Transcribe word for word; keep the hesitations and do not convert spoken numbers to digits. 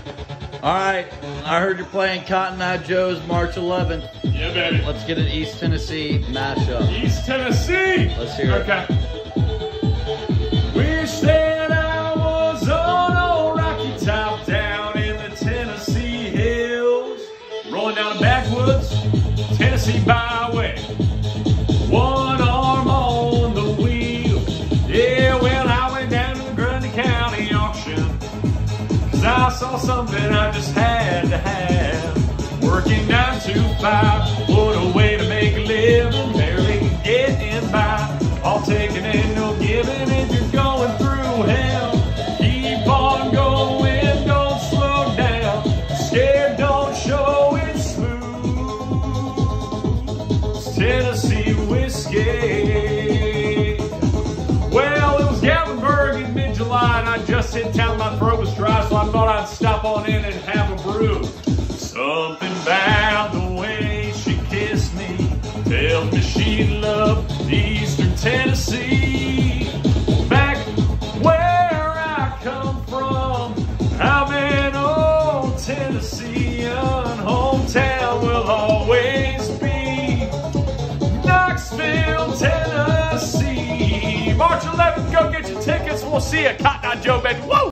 All right, I heard you're playing Cotton Eye Joe's March eleventh. Yeah, baby. Let's get an East Tennessee mashup. East Tennessee. Let's hear it. Okay. Wish that I was on old Rocky Top down in the Tennessee hills, rolling down the backwoods, Tennessee byway. One arm on the wheel. Yeah, well, I went down to the Grundy County auction, 'cause I saw something I just had to have. Working nine to five, what a way to make a living, barely getting by. All taking and no giving if you're going through hell. Keep on going, don't slow down. Scared, don't show it smooth. It's Tennessee whiskey. Well, it was Gatlinburg in mid-July, and I just hit town, my throat was dry, so I thought I'd stop on in and have a brew. Something about the way she kissed me tells me she loved Eastern Tennessee. Back where I come from, I'm an old Tennessean. Hometown will always be Knoxville, Tennessee. March eleventh, go get your tickets. We'll see you at Cotton Eye Joe, baby. Woo!